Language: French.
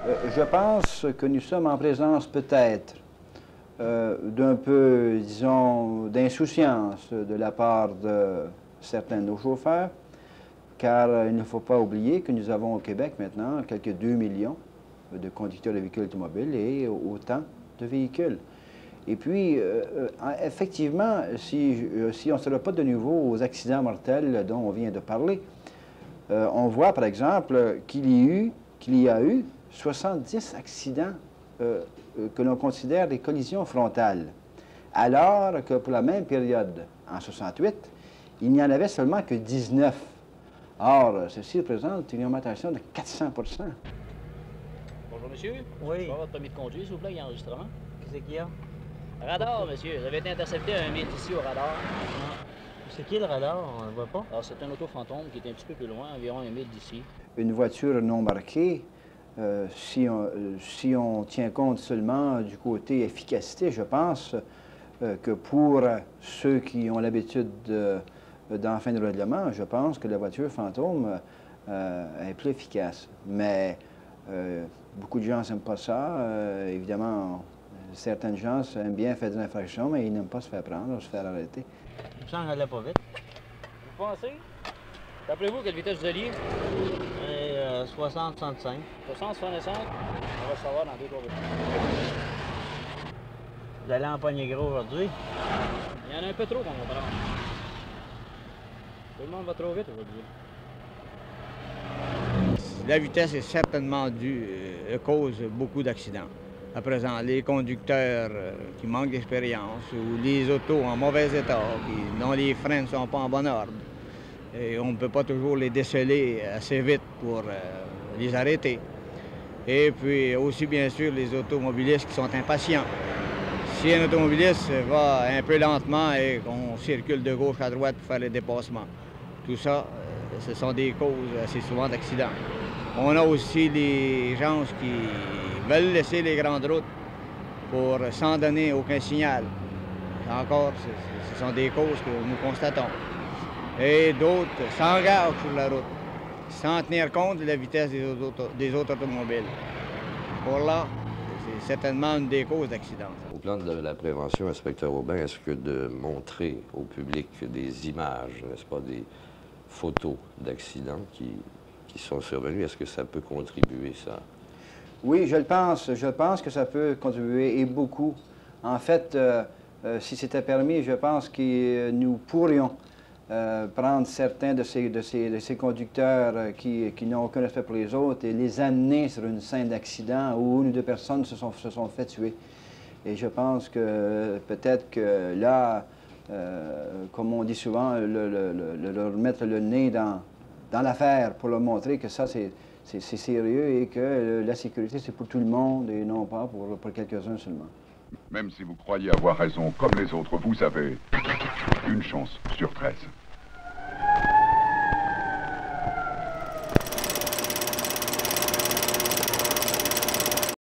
Je pense que nous sommes en présence peut-être d'un peu, disons, d'insouciance de la part de certains de nos chauffeurs, car il ne faut pas oublier que nous avons au Québec maintenant quelques 2 millions de conducteurs de véhicules automobiles et autant de véhicules. Et puis, effectivement, si on ne se reporte de nouveau aux accidents mortels dont on vient de parler, on voit par exemple qu'il y a eu 70 accidents que l'on considère des collisions frontales, alors que pour la même période, en 68, il n'y en avait seulement que 19. Or, ceci représente une augmentation de 400 %. Bonjour, monsieur. Oui. Je vais avoir votre permis de conduire, s'il vous plaît, il y a enregistrement. Qu'est-ce qu'il y a? Radar, monsieur. Vous avez été intercepté à 1 mètre ici au radar. C'est qui le radar? On ne le voit pas. Alors, c'est un auto fantôme qui est un petit peu plus loin, environ 1 mètre d'ici. Une voiture non marquée, si on tient compte seulement du côté efficacité, je pense que pour ceux qui ont l'habitude d'en fin de règlement, je pense que la voiture fantôme est plus efficace. Mais beaucoup de gens n'aiment pas ça. Évidemment, certaines gens aiment bien faire des infractions, mais ils n'aiment pas se faire prendre, se faire arrêter. Il me semble qu'elle n'allait pas vite. Vous pensez? Rappelez-vous quelle vitesse vous alliez? 60, 65. 60, 65? On va le savoir dans 2-3 minutes. Vous allez en pogner gros aujourd'hui? Il y en a un peu trop, mon comprend. Tout le monde va trop vite aujourd'hui. La vitesse est certainement cause beaucoup d'accidents. À présent, les conducteurs qui manquent d'expérience ou les autos en mauvais état, dont les freins ne sont pas en bon ordre, et on ne peut pas toujours les déceler assez vite pour les arrêter. Et puis aussi, bien sûr, les automobilistes qui sont impatients. Si un automobiliste va un peu lentement et qu'on circule de gauche à droite pour faire les dépassements, tout ça, ce sont des causes assez souvent d'accidents. On a aussi les gens qui veulent laisser les grandes routes pour sans donner aucun signal. Encore, ce sont des causes que nous constatons. Et d'autres s'engagent sur la route sans tenir compte de la vitesse des autres automobiles. Pour là, c'est certainement une des causes d'accidents. Au plan de la prévention, inspecteur Aubin, est-ce que de montrer au public des images, n'est-ce pas, des photos d'accidents qui sont survenus, est-ce que ça peut contribuer, ça? Oui, je le pense. Je pense que ça peut contribuer, et beaucoup. En fait, si c'était permis, je pense que nous pourrions prendre certains de ces conducteurs qui n'ont aucun respect pour les autres et les amener sur une scène d'accident où une ou deux personnes se sont fait tuer. Et je pense que peut-être que là, comme on dit souvent, leur mettre le nez dans l'affaire pour leur montrer que ça, c'est sérieux et que la sécurité, c'est pour tout le monde et non pas pour quelques-uns seulement. Même si vous croyez avoir raison comme les autres, vous avez une chance sur 13.